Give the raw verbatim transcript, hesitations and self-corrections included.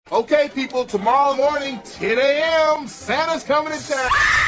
Okay, people, tomorrow morning, ten a m, Santa's coming to town.